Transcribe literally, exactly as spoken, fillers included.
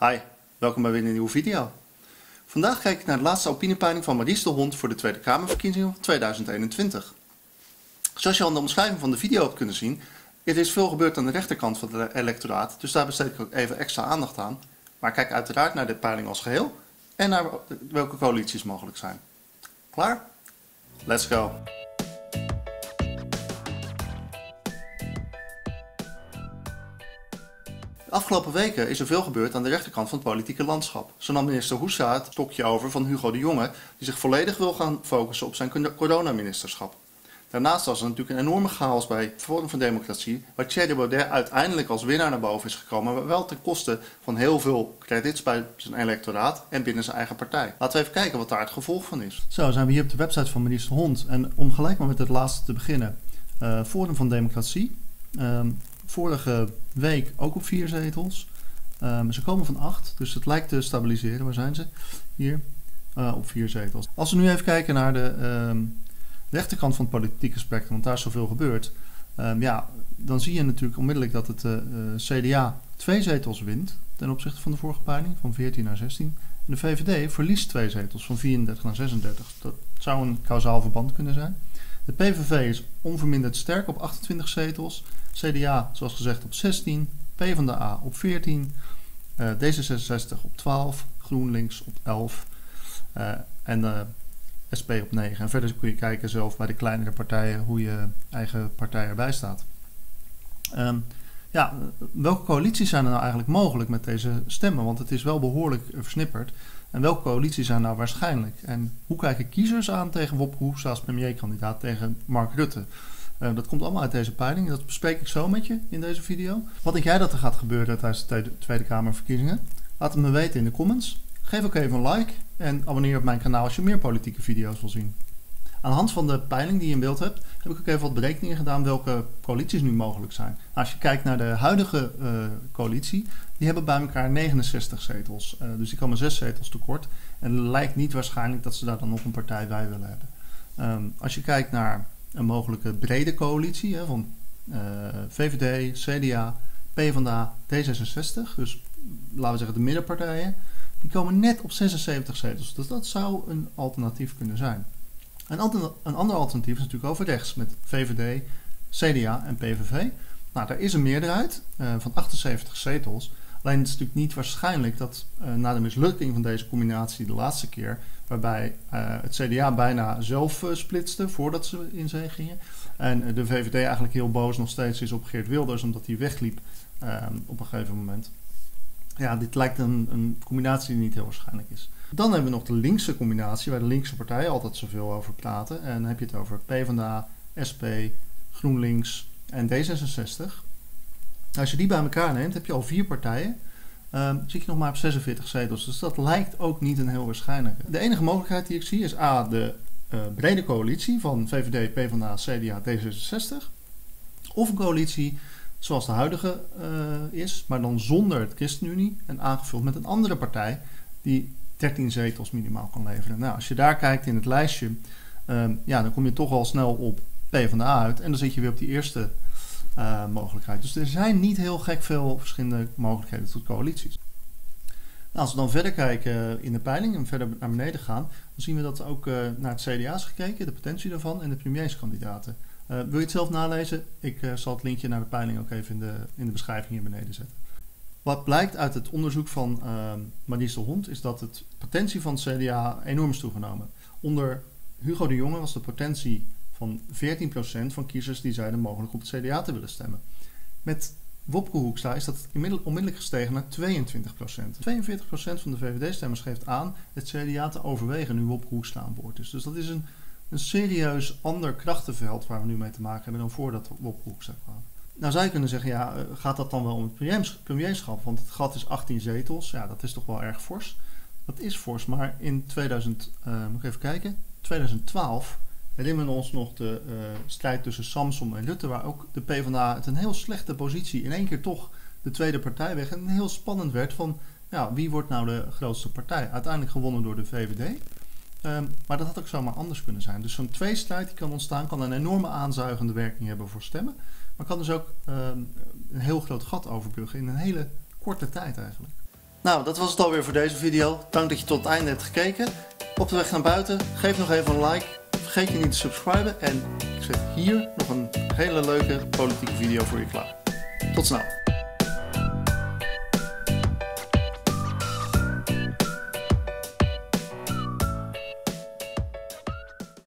Hi, welkom bij weer een nieuwe video. Vandaag kijk ik naar de laatste opiniepeiling van Maurice de Hond voor de Tweede Kamerverkiezingen van tweeduizend eenentwintig. Zoals je al in de omschrijving van de video hebt kunnen zien, er is veel gebeurd aan de rechterkant van het electoraat, dus daar besteed ik ook even extra aandacht aan. Maar kijk uiteraard naar de peiling als geheel en naar welke coalities mogelijk zijn. Klaar? Let's go! De afgelopen weken is er veel gebeurd aan de rechterkant van het politieke landschap. Zo nam minister Hoekstra het stokje over van Hugo de Jonge, die zich volledig wil gaan focussen op zijn coronaministerschap. Daarnaast was er natuurlijk een enorme chaos bij Forum voor Democratie, waar Thierry Baudet uiteindelijk als winnaar naar boven is gekomen, maar wel ten koste van heel veel credits bij zijn electoraat en binnen zijn eigen partij. Laten we even kijken wat daar het gevolg van is. Zo, zijn we hier op de website van minister de Hond en om gelijk maar met het laatste te beginnen. Uh, Forum van Democratie. Um, Vorige week ook op vier zetels. Um, ze komen van acht, dus het lijkt te stabiliseren. Waar zijn ze? Hier, uh, op vier zetels. Als we nu even kijken naar de um, rechterkant van het politieke spectrum, want daar is zoveel gebeurd. Um, ja, dan zie je natuurlijk onmiddellijk dat het uh, uh, C D A twee zetels wint ten opzichte van de vorige peiling, van veertien naar zestien. En de V V D verliest twee zetels, van vierendertig naar zesendertig. Dat zou een kausaal verband kunnen zijn. De P V V is onverminderd sterk op achtentwintig zetels. C D A, zoals gezegd, op zestien. PvdA op veertien. Uh, D zesenzestig op twaalf. GroenLinks op elf. Uh, en de S P op negen. En verder kun je kijken zelf bij de kleinere partijen hoe je eigen partij erbij staat. Um, ja, welke coalities zijn er nou eigenlijk mogelijk met deze stemmen? Want het is wel behoorlijk versnipperd. En welke coalities zijn nou waarschijnlijk? En hoe kijken kiezers aan tegen Wopke Hoekstra als premierkandidaat tegen Mark Rutte? Uh, dat komt allemaal uit deze peiling. Dat bespreek ik zo met je in deze video. Wat denk jij dat er gaat gebeuren tijdens de Tweede Kamerverkiezingen? Laat het me weten in de comments. Geef ook even een like en abonneer op mijn kanaal als je meer politieke video's wil zien. Aan de hand van de peiling die je in beeld hebt, heb ik ook even wat berekeningen gedaan welke coalities nu mogelijk zijn. Als je kijkt naar de huidige uh, coalitie, die hebben bij elkaar negenenzestig zetels. Uh, dus die komen zes zetels tekort. En het lijkt niet waarschijnlijk dat ze daar dan nog een partij bij willen hebben. Um, als je kijkt naar een mogelijke brede coalitie hè, van uh, V V D, C D A, PvdA, D zesenzestig, dus laten we zeggen de middenpartijen, die komen net op zesenzeventig zetels. Dus dat zou een alternatief kunnen zijn. Een, alter, een ander alternatief is natuurlijk over rechts met V V D, C D A en P V V. Nou, daar is een meerderheid uh, van achtenzeventig zetels. Alleen het is natuurlijk niet waarschijnlijk dat uh, na de mislukking van deze combinatie de laatste keer, waarbij uh, het C D A bijna zelf uh, splitste voordat ze in zee gingen. En uh, de V V D eigenlijk heel boos nog steeds is op Geert Wilders omdat hij wegliep uh, op een gegeven moment. Ja, dit lijkt een, een combinatie die niet heel waarschijnlijk is. Dan hebben we nog de linkse combinatie, waar de linkse partijen altijd zoveel over praten. En dan heb je het over PvdA, S P, GroenLinks en D zesenzestig. Als je die bij elkaar neemt, heb je al vier partijen. Um, zit je nog maar op zesenveertig zetels. Dus dat lijkt ook niet een heel waarschijnlijke. De enige mogelijkheid die ik zie is A, de uh, brede coalitie van V V D, PvdA, C D A, D zesenzestig. Of een coalitie zoals de huidige uh, is, maar dan zonder het ChristenUnie en aangevuld met een andere partij die dertien zetels minimaal kan leveren. Nou, als je daar kijkt in het lijstje, um, ja, dan kom je toch al snel op PvdA uit en dan zit je weer op die eerste uh, mogelijkheid. Dus er zijn niet heel gek veel verschillende mogelijkheden tot coalities. Nou, als we dan verder kijken in de peiling en verder naar beneden gaan, dan zien we dat ook uh, naar het C D A is gekeken, de potentie daarvan en de premierskandidaten. Uh, wil je het zelf nalezen? Ik uh, zal het linkje naar de peiling ook even in de, in de beschrijving hier beneden zetten. Wat blijkt uit het onderzoek van uh, Maurice de Hond is dat de potentie van het C D A enorm is toegenomen. Onder Hugo de Jonge was de potentie van veertien procent van kiezers die zeiden mogelijk op het C D A te willen stemmen. Met Wopke Hoekstra is dat onmiddellijk gestegen naar tweeëntwintig procent. tweeënveertig procent van de V V D-stemmers geeft aan het C D A te overwegen nu Wopke Hoekstra aan boord is. Dus dat is een, een serieus ander krachtenveld waar we nu mee te maken hebben dan voordat Wopke Hoekstra kwam. Nou zou je kunnen zeggen, ja, gaat dat dan wel om het premierschap? Want het gat is achttien zetels, ja, dat is toch wel erg fors. Dat is fors, maar in tweeduizend, uh, moet ik even kijken, tweeduizend twaalf herinneren we ons nog de uh, strijd tussen Samson en Rutte, waar ook de PvdA het een heel slechte positie in één keer toch de tweede partij weg en heel spannend werd van, ja, wie wordt nou de grootste partij? Uiteindelijk gewonnen door de V V D. Um, maar dat had ook zomaar anders kunnen zijn. Dus zo'n tweestrijd die kan ontstaan, kan een enorme aanzuigende werking hebben voor stemmen. Maar kan dus ook um, een heel groot gat overbruggen in een hele korte tijd eigenlijk. Nou, dat was het alweer voor deze video. Dank dat je tot het einde hebt gekeken. Op de weg naar buiten, geef nog even een like. Vergeet je niet te subscriben en ik zet hier nog een hele leuke politieke video voor je klaar. Tot snel!